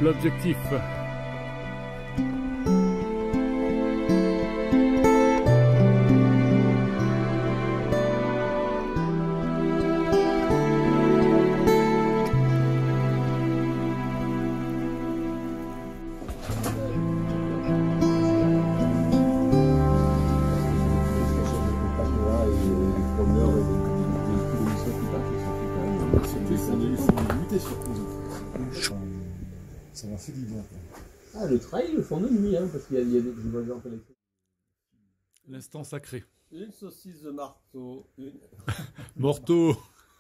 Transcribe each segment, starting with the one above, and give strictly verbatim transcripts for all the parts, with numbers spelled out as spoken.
l'objectif. Ça m'a fait du bien. Ah, le trail, ils le font de nuit, hein, parce qu'il y a, il y a des gens qui L'instant sacré. Une saucisse de marteau, une... Morteau.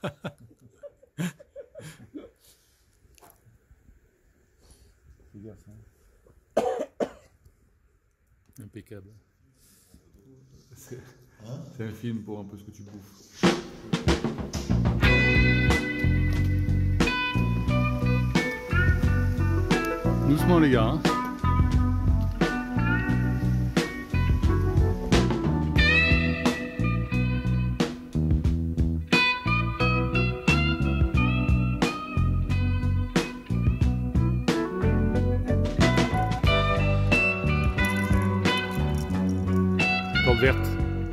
Fais gaffe, hein. Impeccable. C'est Hein un film pour un peu ce que tu bouffes. Doucement les gars. Hein. Corde verte.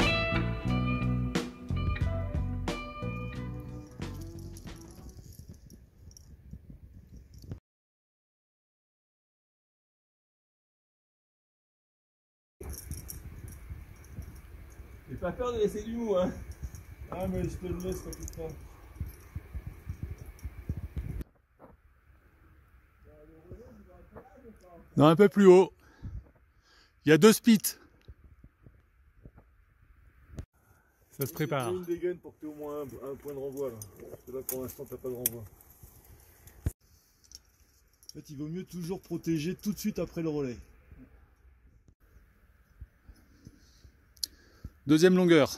J'ai pas peur de laisser du mou, hein. Ah, mais je te le laisse, t'inquiète pas. Non, un peu plus haut. Il y a deux spits. Ça se prépare. Une dégaine pour que tu aies au moins un, un point de renvoi là. Parce que là pour l'instant t'as pas de renvoi. En fait il vaut mieux toujours protéger tout de suite après le relais. Deuxième longueur.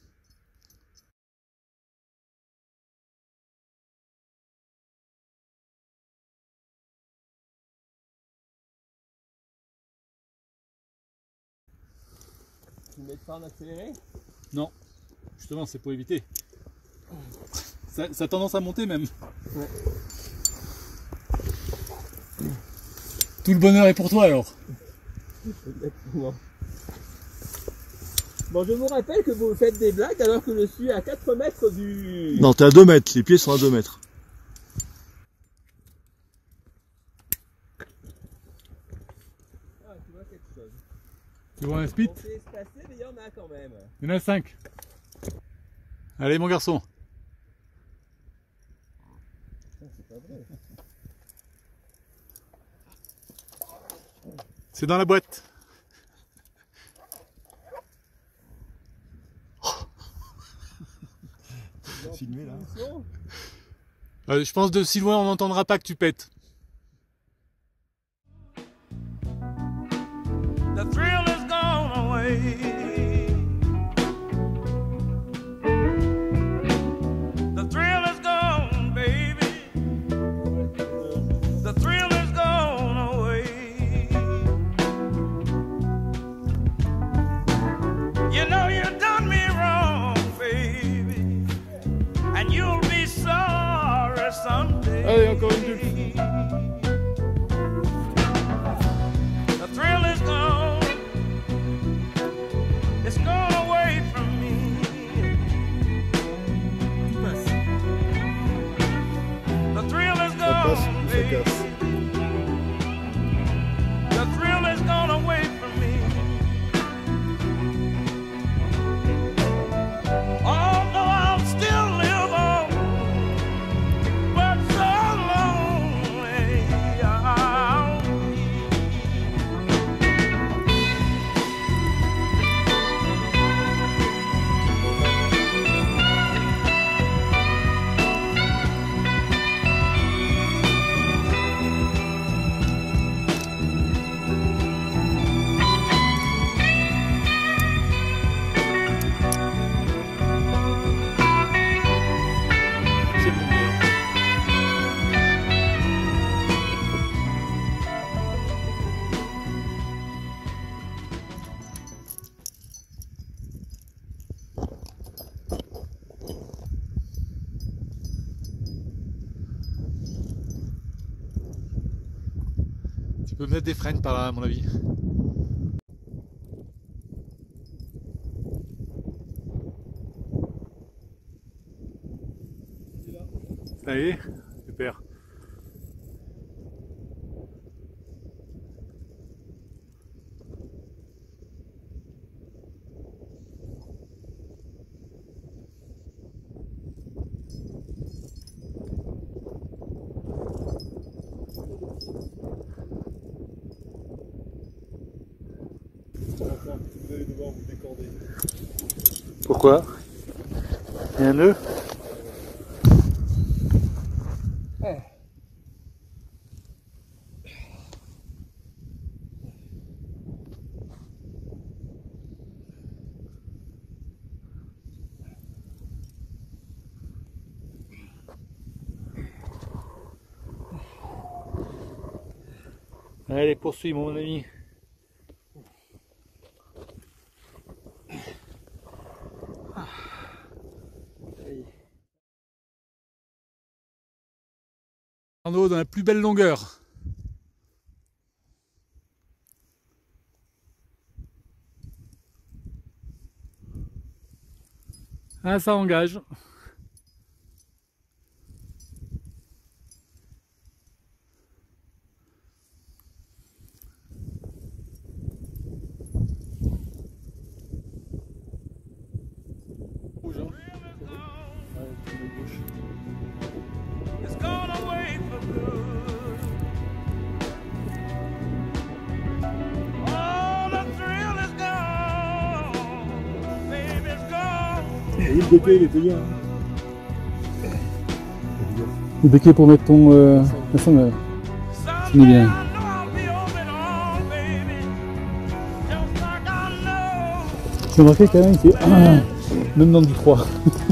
Tu mets pas en accéléré? Non, justement c'est pour éviter. Ça, ça a tendance à monter même. Ouais. Tout le bonheur est pour toi alors. Exactement. Bon, je vous rappelle que vous faites des blagues alors que je suis à quatre mètres du... Non, t'es à deux mètres, les pieds sont à deux mètres. Ah, tu vois quelque chose. Tu vois un spit? On s'est espacé, mais il y en a quand même. Il y en a cinq. Allez mon garçon. C'est pas vrai. C'est dans la boîte. Filmé là. Euh, je pense de si loin on n'entendra pas que tu pètes. The thrill is gone away. The thrill is gone, baby. The thrill is gone away. You know you done me wrong, baby, and you'll be sorry someday. Allez, encore une deux. The thrill is gone. It's gone away from me. The thrill is gone, baby. The thrill is gone away from me. Although I'll still live on, but so long peut mettre des freins par là, à mon avis. Ça y est, super. Vous allez devoir vous décorder. Pourquoi? Il y a un nœud? Allez, poursuis mon ami. Arnaud dans la plus belle longueur. Ah, ça engage. Rouge, hein. It's gone away for good. Oh, the thrill is gone. Baby, it's gone. Et le béquet, il était bien. Le béquet pour mettre ton... Euh, ça me... C'est bien. J'ai remarqué quand même, c'est... Ah, même dans du trois.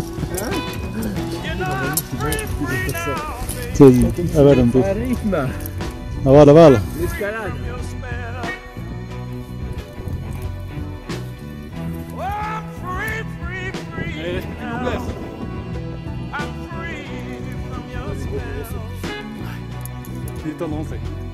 Avale un peu. Avale, avale. L'escalade. Il est tendance.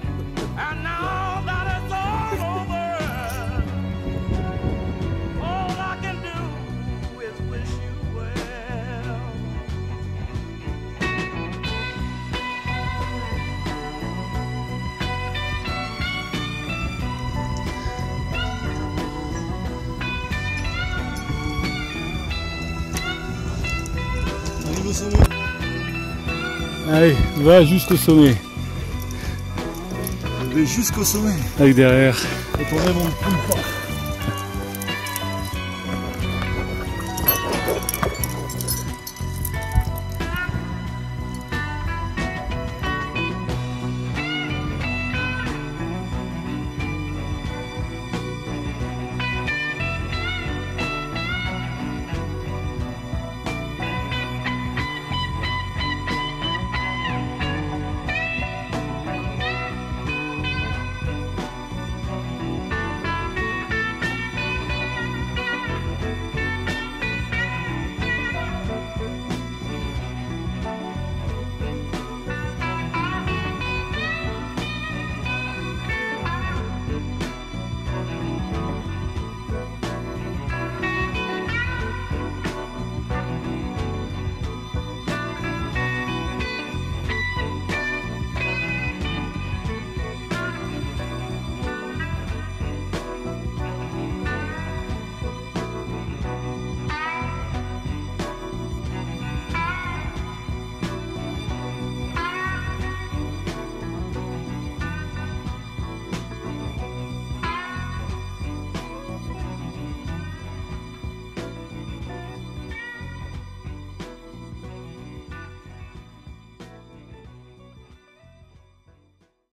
Arrive au sommet. Allez, va jusqu'au sommet. Je vais jusqu'au sommet. Avec derrière. Et on monte tout le pas.